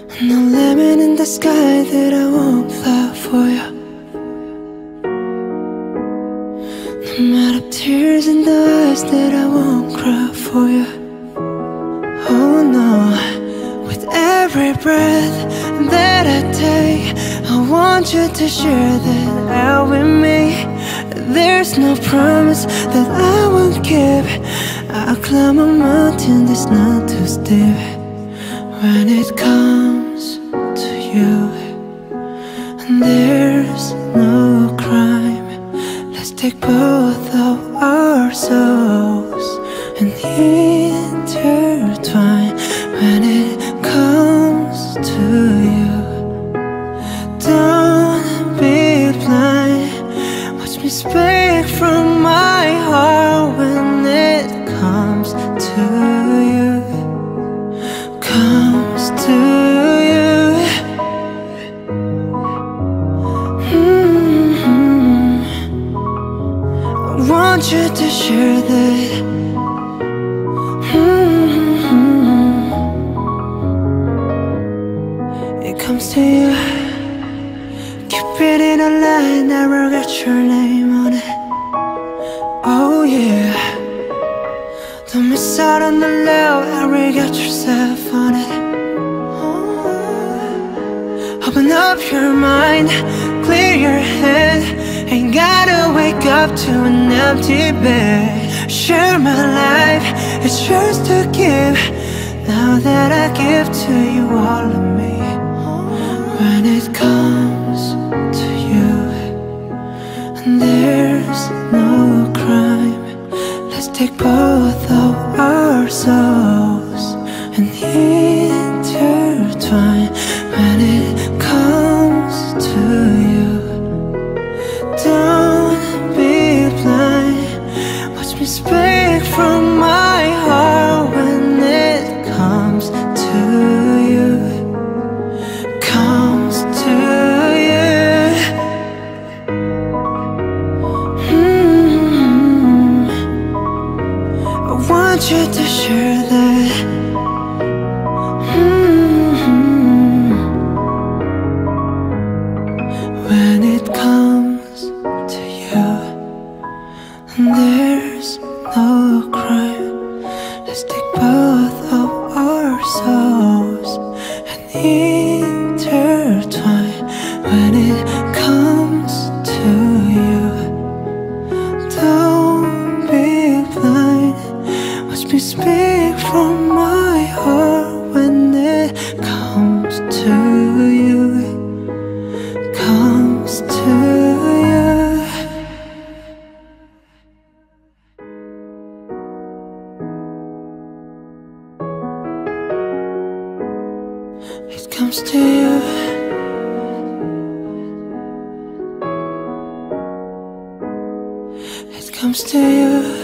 No lemon in the sky that I won't fly for you. No matter tears in the eyes that I won't cry for you. Oh no, with every breath that I take, I want you to share that out with me. There's no promise that I won't keep. I'll climb a mountain that's not too steep. When it comes to you, and there's no crime, let's take both of our souls and intertwine. When it comes to you, don't be blind. Watch me speak from my heart. When it comes to you, comes to you. I want you to share that. It comes to you. Keep it in a line, never got your name on it. Oh yeah. Don't miss out on the love, ever got yourself on it. Open up your mind, clear your head. Ain't gotta wake up to an empty bed. Share my life, it's yours to give. Now that I give to you all of me. When it comes to you, and there's no crime, let's take both of our souls and intertwine. When it comes to you, don't be blind. Watch me speak from my heart. When it comes to you, comes to you. I want you to share that. When it comes to you, and there's no crime, let's take both of our souls and intertwine. When it comes to you, don't be blind. Watch me speak from my heart. When it comes to you, comes to you. It comes to you. It comes to you.